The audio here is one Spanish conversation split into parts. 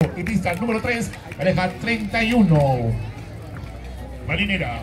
Y pista número 3, pareja 31. Marinera.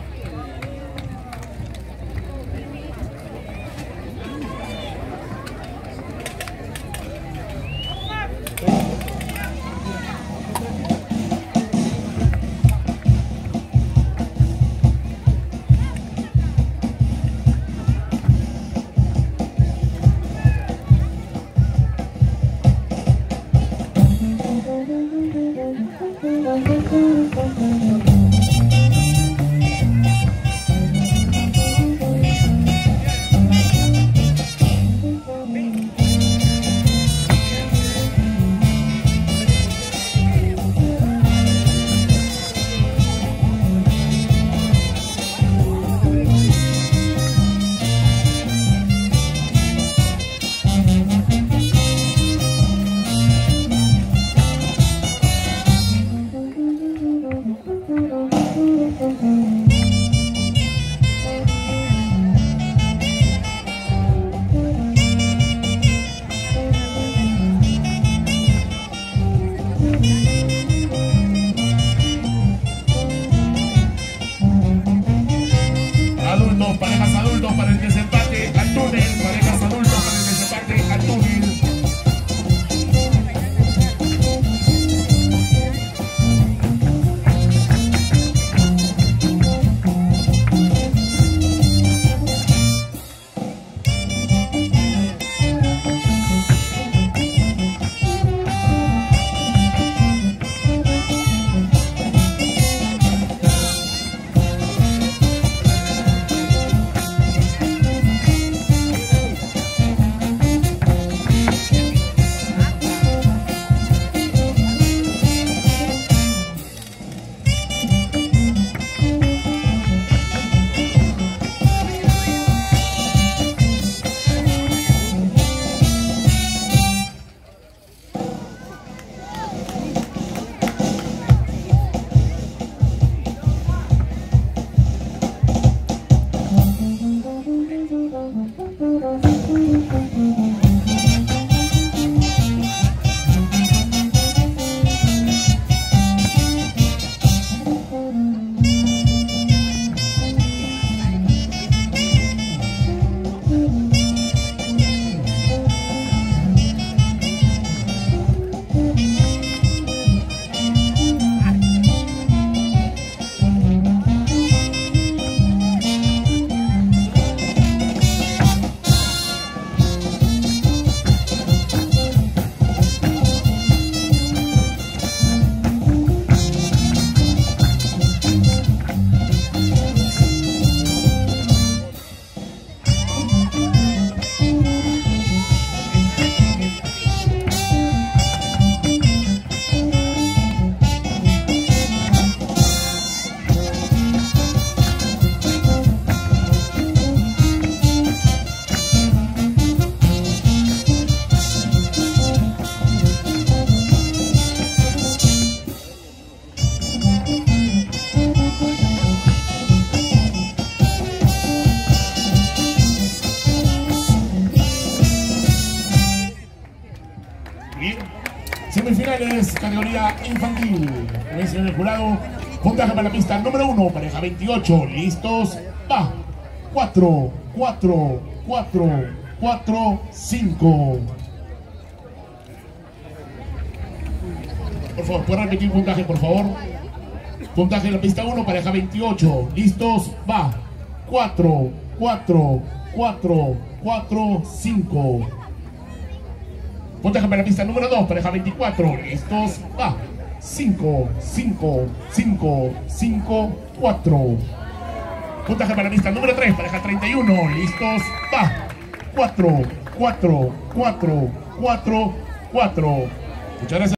Parejas adultos para el desempate al túnel, parejas adultos para el desempate al túnel. Semifinales, categoría infantil. Mención del jurado. Puntaje para la pista número 1, pareja 28. Listos, va. 4, 4, 4, 4, 5. Por favor, ¿pueden repetir puntaje, por favor? Puntaje de la pista 1, pareja 28. Listos, va. 4, 4, 4, 4, 5. Puntaje para la pista número 2, pareja 24. Listos, va. 5, 5, 5, 5, 4. Puntaje para la pista número 3, pareja 31. Listos, va. 4, 4, 4, 4, 4. Muchas gracias.